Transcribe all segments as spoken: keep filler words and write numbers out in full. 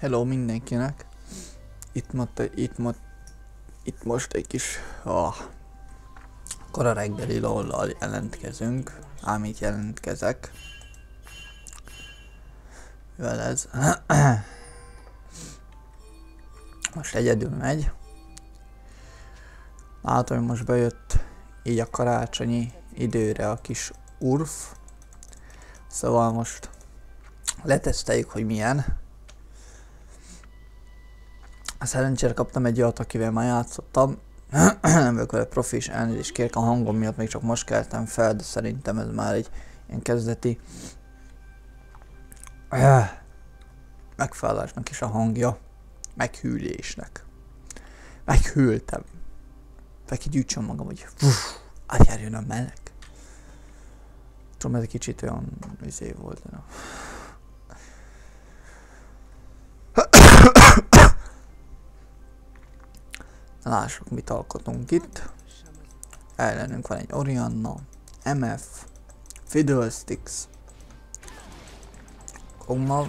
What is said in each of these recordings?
Hello mindenkinek. Itt, most, itt, most, itt most egy kis oh, kora reggeli lollal jelentkezünk. Ám itt jelentkezek. Mivel ez most egyedül megy. Látom, hogy most bejött így a karácsonyi időre a kis urf. Szóval most leteszteljük, hogy milyen. Szerencsére kaptam egy olyat, akivel már játszottam. Nem vagyok vele profi, és elnézést kérek a hangom miatt, még csak most keltem fel, de szerintem ez már egy ilyen kezdeti megfelelésnek is a hangja. Meghűlésnek. Meghűltem. Fel ki gyűjtsön magam, hogy átjárjon a meleg. Tudom, ez egy kicsit olyan izé volt. De no. Lássuk, mit alkotunk itt. Ellenünk van egy Orianna, em ef, Fiddlesticks, Kog'Maw.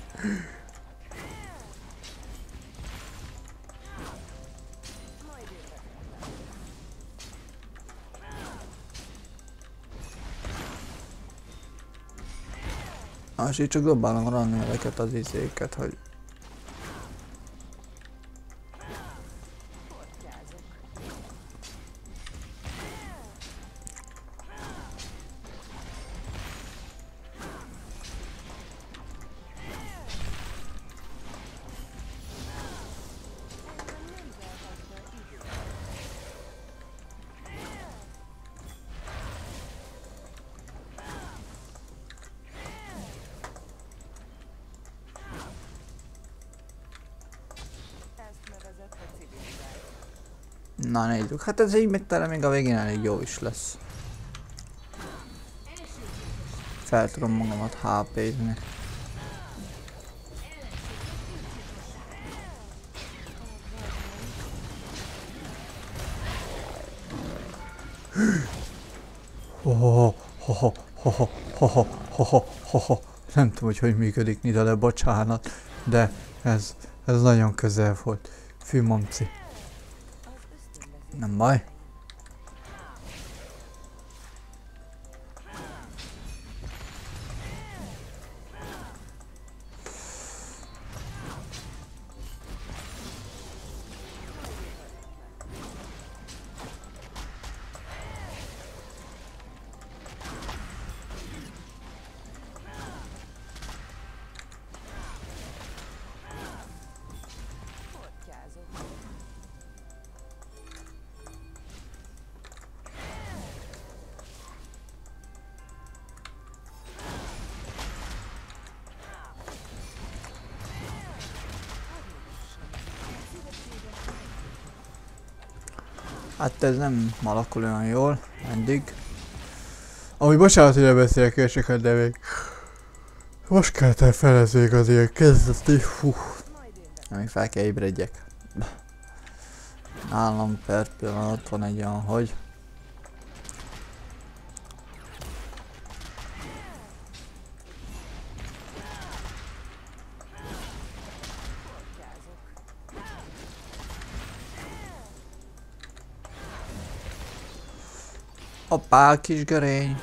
És így csak dobálom ranni ezeket az izéket, hogy na nézzük, hát ez így megtalán még a végén elég jó is lesz. Fel tudom magamat há pézni. Hoho, hoho, hoho, hoho, hoho, hoho. Nem tudom, hogy hogy működik Nida, de bocsánat, de ez, ez nagyon közel volt. Fű mamci. Nem baj. Hát ez nem alakul olyan jól, eddig. Ami bocsánat, hogy beszélek ősöket, de még most keltem fel, ez még az ilyen kezdeti, hú. Még fel kell ébredjek. Nálam per pillanat van egy olyan, hogy hoppá, kis görény.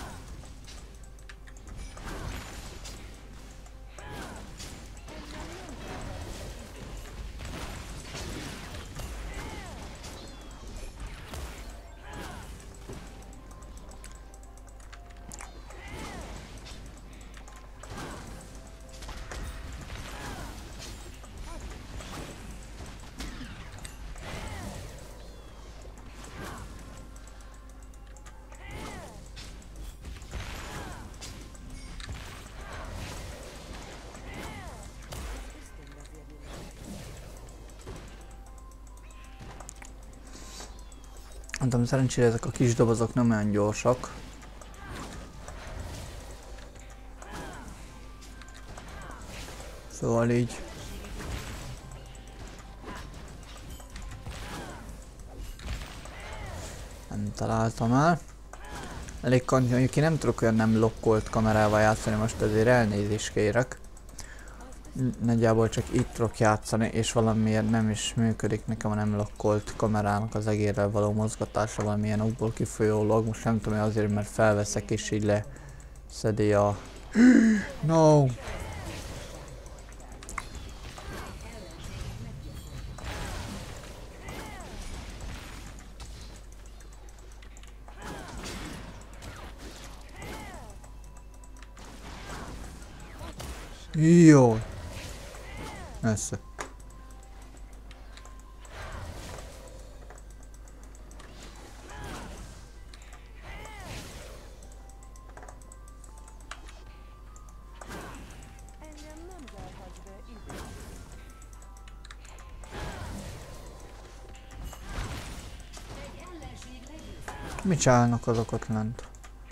Mondtam, szerencsére ezek a kis dobozok nem olyan gyorsak. Szóval így nem találtam el. Elég kanti, mondjuk én nem tudok olyan nem lokkolt kamerával játszani, most ezért elnézést kérek. Nagyjából csak itt tudok játszani, és valamiért nem is működik nekem a nem lokkolt kamerának az egérrel való mozgatása valamilyen okból kifolyólag. Most nem tudom, azért, mert felveszek és így leszedi a... No! Jó. Messze. Mit csinálnak azok ott lent?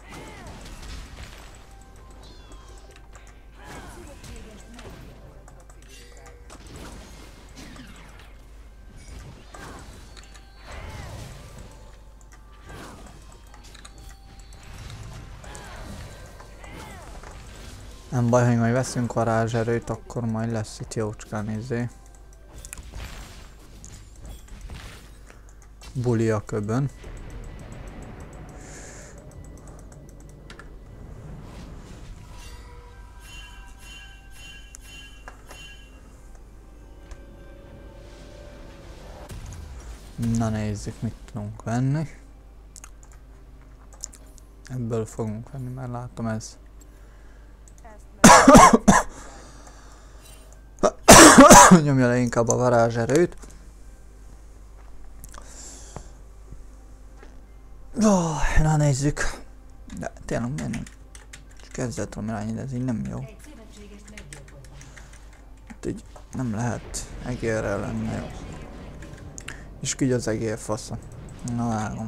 Nem baj, hogy majd veszünk varázserőt, akkor majd lesz itt jócskán izé. Buli a köbön. Na nézzük, mit tudunk venni. Ebből fogunk venni, mert látom ez. Nyomja le inkább a varázserőt. Oh, na nézzük. De tényleg miért nem? Csak ezzel tudom irányítani, ez így nem jó. Hát így nem lehet egérrel lenni jó. És így az egér fasza. Na vágom.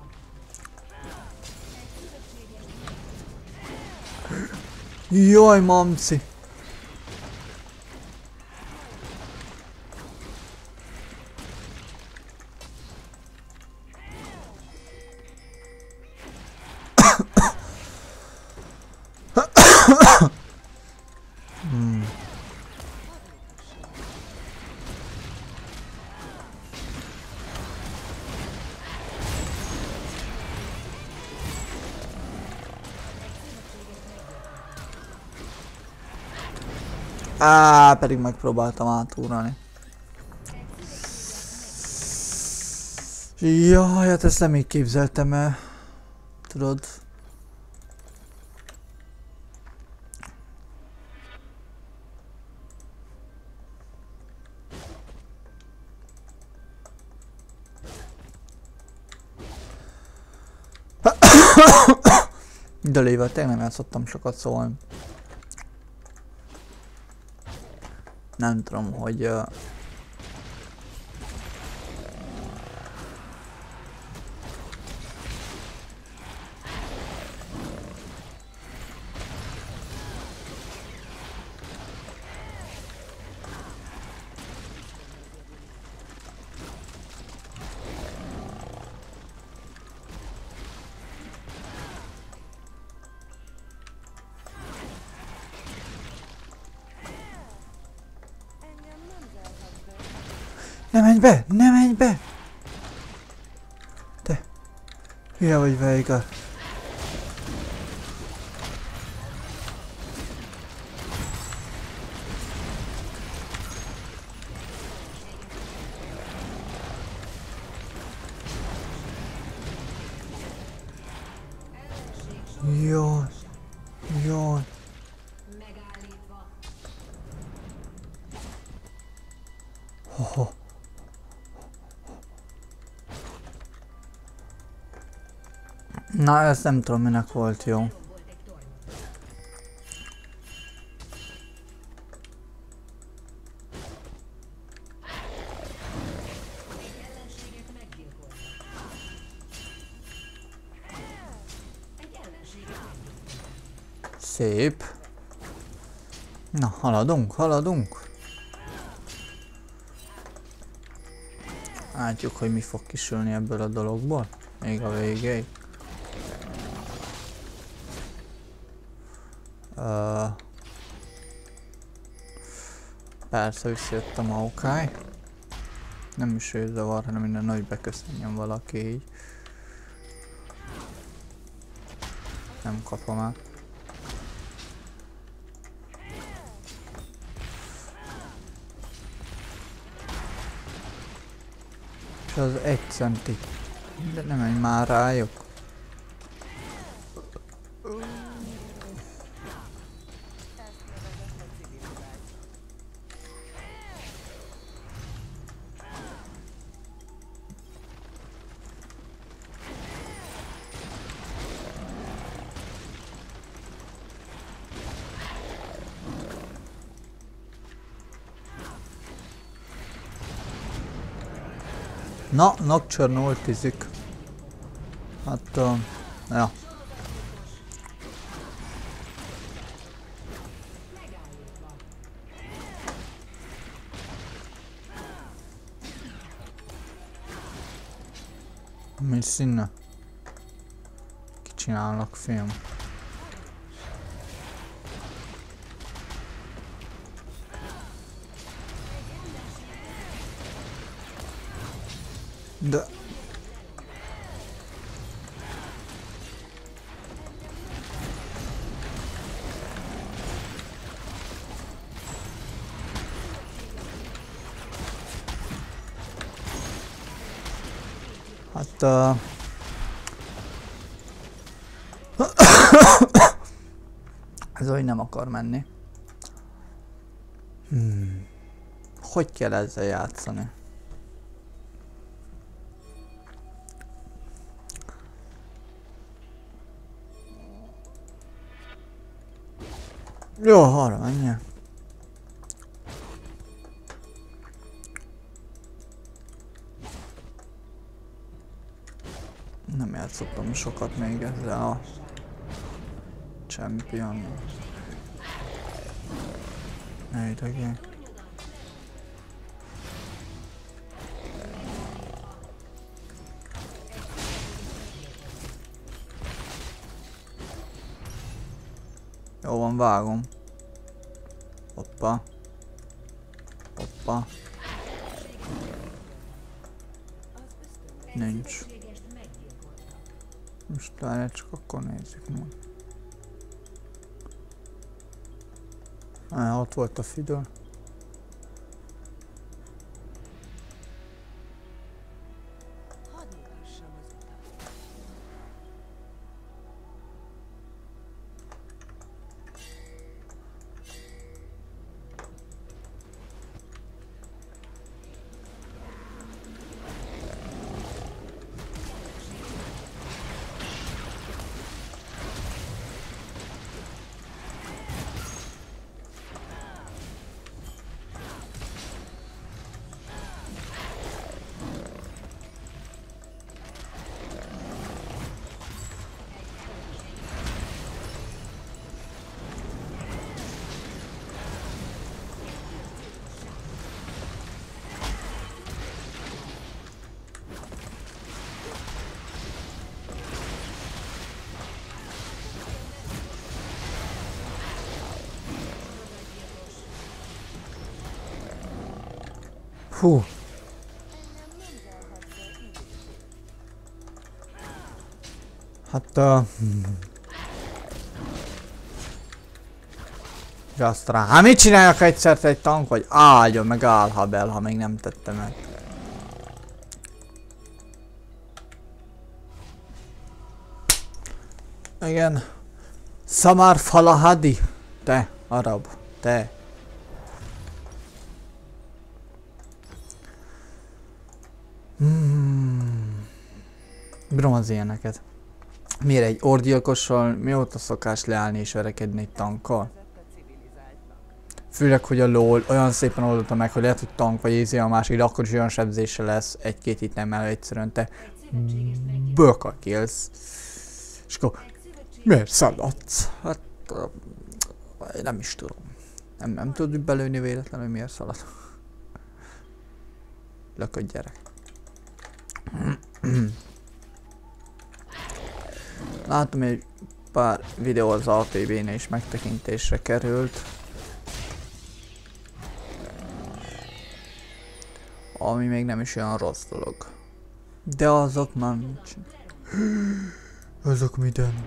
Jaj, mamci! hmm. Á, pedig megpróbáltam átúrani. Jaj, hát ezt nem így képzeltem el. Tudod? De lével tényleg nem játszottam sokat, szóval nem tudom, hogy uh... Ne menj be! Ne menj be! Te! Hülye vagy, Veigar. Jaj! Jaj! Hoho! Na, ez nem tudom, minek volt jó. Szép. Na, haladunk, haladunk. Látjuk, hogy mi fog kisülni ebből a dologból. Még a végéig. Uh, Persze, visszajött a Maokai. Nem is ő zavar, hanem minden nagy beköszönjön valaki így. Nem kapom át. És az egy centi. De nem menj már rájuk. Na, Nocturne ultizik. Hát, uh, ja. Mi színe? Kicsinálnak film. De... Hát... Uh... Ez úgy nem akar menni. Hmm. Hogy kell ezzel játszani? Jó, arra menjél. Nem játszottam sokat még ezzel a champion. Ne idegél. Jó van, vágom. Hoppa. Hoppa. Nincs. Most várjál, csak akkor nézzük majd. Ah, ott volt a Fiddle. Hú. Hát a... Gastra. Hát mit csináljak egyszer egy tank, vagy áldjon meg Álhabel, ha még nem tettem meg. Igen. Samar Falahadi. Te, arab. Te. Hmm. Bírom az ilyeneket. Miért egy orgyilkossal, mióta szokás leállni és verekedni egy tankkal? Főleg, hogy a LOL olyan szépen oldotta meg, hogy lehet, hogy tank vagy ízi a másik, de akkor is olyan sebzése lesz egy-két itt nem el egyszerűen te böka killsz. És akkor miért szaladsz? Hát uh, nem is tudom. Nem, nem tudod belőni véletlenül, hogy miért szalad. Lököd gyerek. Látom, egy pár videó az á té vén is megtekintésre került. Ami még nem is olyan rossz dolog. De azok már nincs. Azok minden.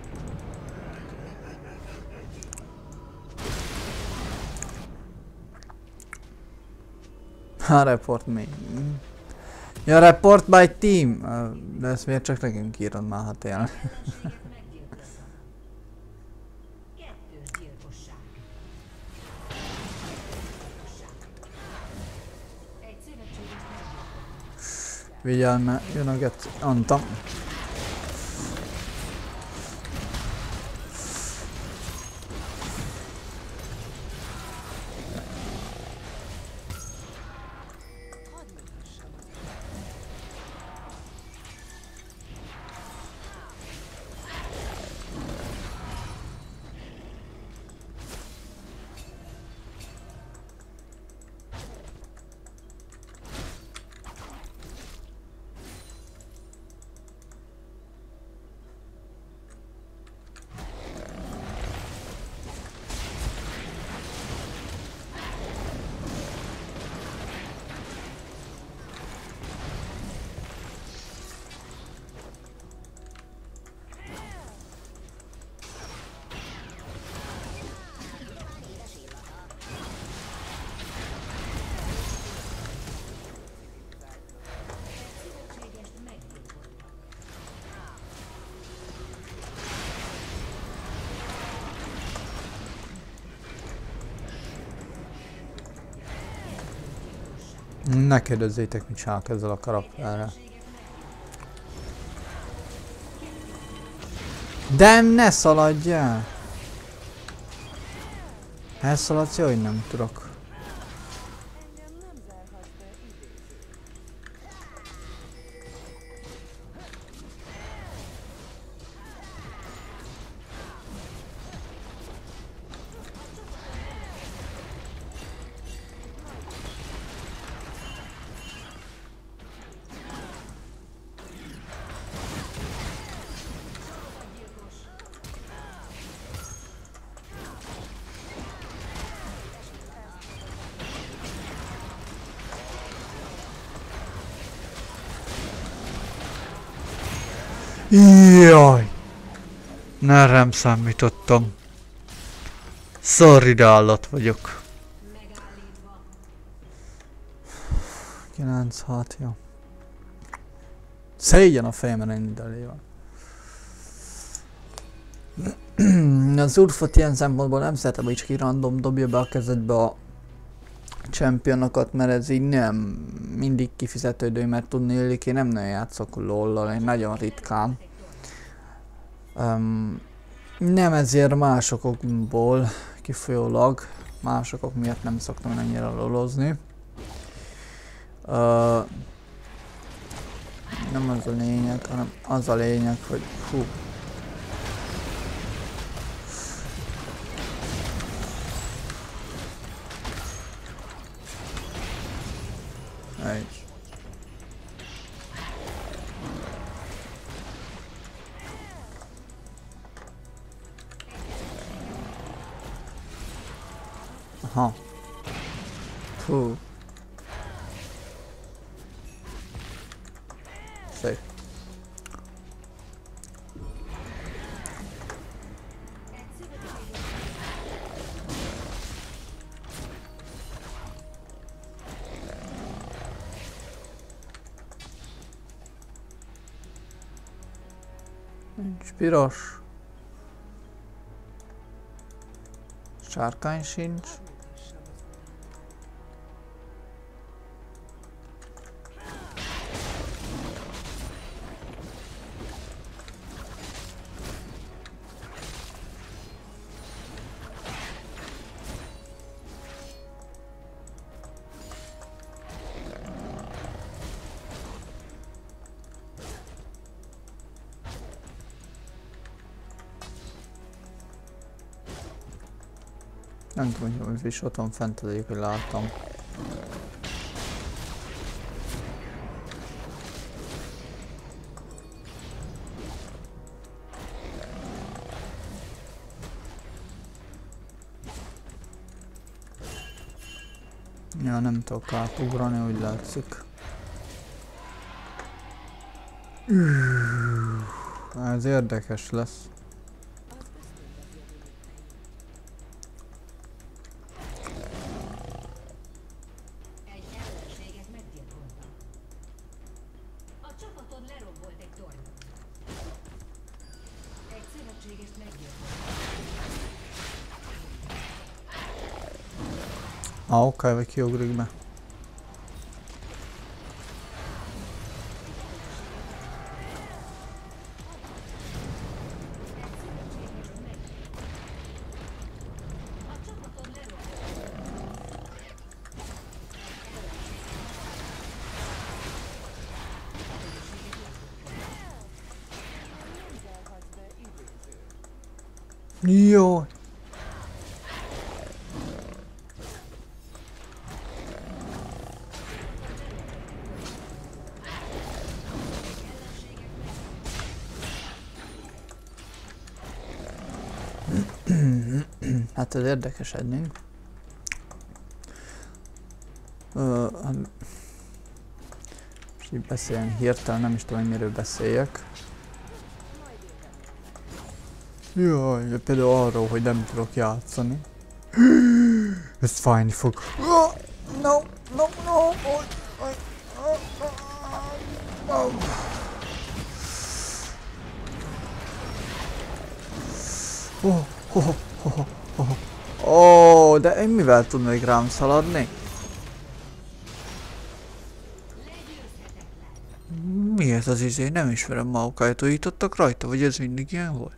Ha, report mi? Ja, report by team! De ezt miért csak nekünk írod már, ha tényleg? Vigyázz, mert jön a get... Antam. Ne kérdezzétek, mit csinálok ezzel a karakterrel. De ne szaladjál! Elszaladsz, jó, hogy nem tudok. Jaj! Ne rám számítottam. Sorry, de állat vagyok. kilenc hat, jó. Szégyen a fejemre rendelével. Az urfot ilyen szempontból nem szeretem, hogy ki random dobja be a kezedbe a championokat, mert ez így nem mindig kifizetődő, mert tudni illik, én nem nagyon játszok lollal, én nagyon ritkán. Um, nem ezért másokból kifolyólag, másokok miatt nem szoktam ennyire lolozni. Uh, nem az a lényeg, hanem az a lényeg, hogy hú. Egy. Aha. Hú. Szép. Nincs piros. Sárkány sincs. Nem tudom, hogy is ott van fent, azért, hogy láttam. Ja, nem tudok átugrani, úgy látszik. Ez érdekes lesz. Ah, oké, vagy kiugrik be. Jó. Hát ez érdekes eddig. Uh, és így beszéljen hirtelen, nem is tudom, hogy miről beszéljek. Jaj, például arról, hogy nem tudok játszani. Ez fájni fog. No, no, no, no. Oh, oh, oh, oh, oh, de én mivel tudnék rám szaladni? Mi ez az izé? Nem ismerem, Maokai-t újítottak rajta, vagy ez mindig ilyen volt?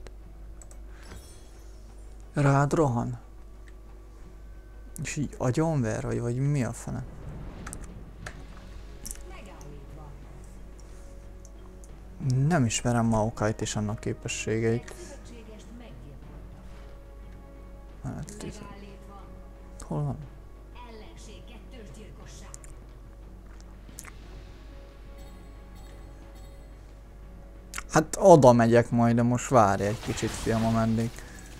Rád rohan? És így agyonver, vagy, vagy mi a fene? Nem ismerem Maokai-t és annak képességeit. Hát, hol van? Hát oda megyek majd, de most várj egy kicsit, fiam, ameddig.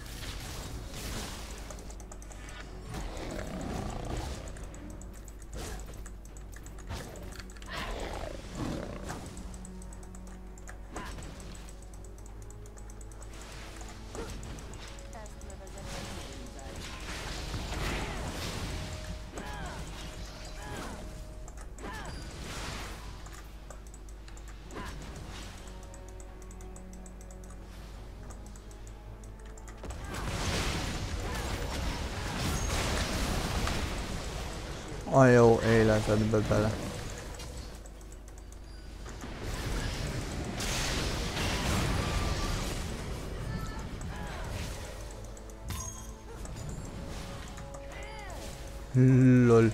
A jó életedbe bele. Lol.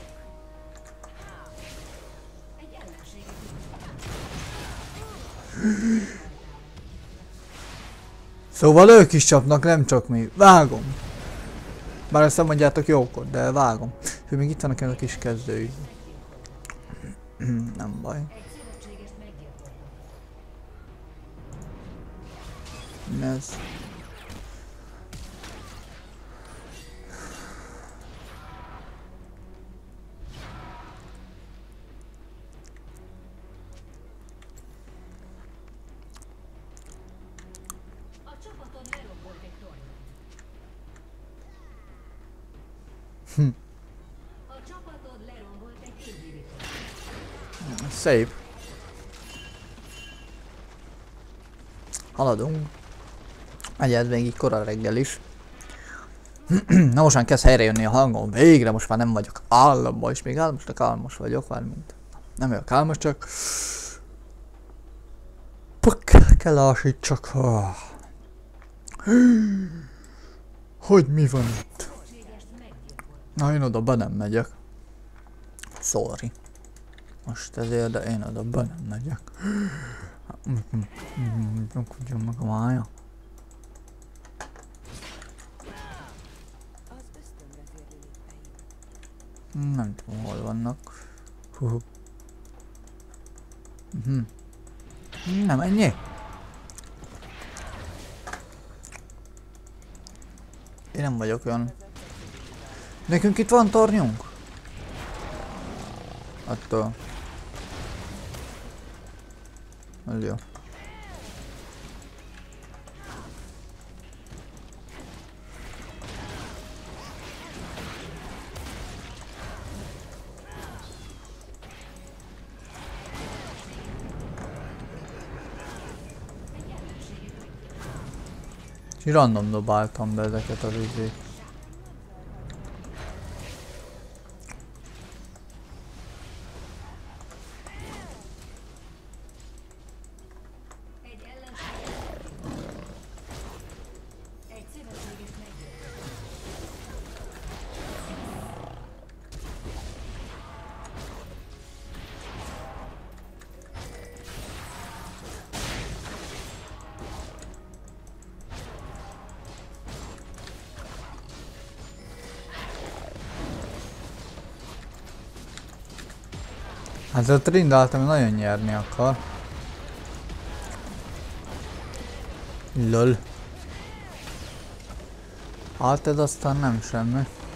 Szóval ők is csapnak, nem csak mi. Vágom. Bár ezt nem mondjátok jókor, de vágom. Ő még itt vannak ezek a kis kezdői. Nem baj. Ez. Hm. Szép. Haladunk. Egyed még így kora reggel is. Na mostan kezd helyre jönni a hangom. Végre most már nem vagyok államban, és még álmosnak álmos vagyok, valamint. Nem vagyok álmos, csak... Pak kell lassítsak. Hogy mi van itt? Na én oda be nem megyek. Sorry. Most ezért, de én oda be nem megyek. Megkudjon meg a mája. Nem tudom, hol vannak. Hú. Uh-huh. Nem ennyi. Én nem vagyok olyan. Nekünk itt van tornyunk? Attól. Ez jó. És random dobáltam be ezeket az izét. Hát a Trindáltam nagyon nyerni akar. Lol. Hát ez aztán nem semmi.